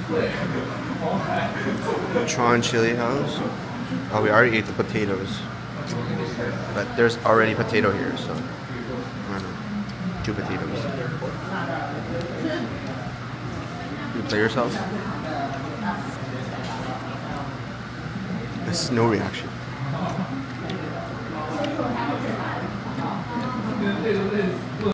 Tron Chili House. Oh, we already ate the potatoes. But there's already potato here, so I don't know. 2 potatoes. You play yourself? This is no reaction.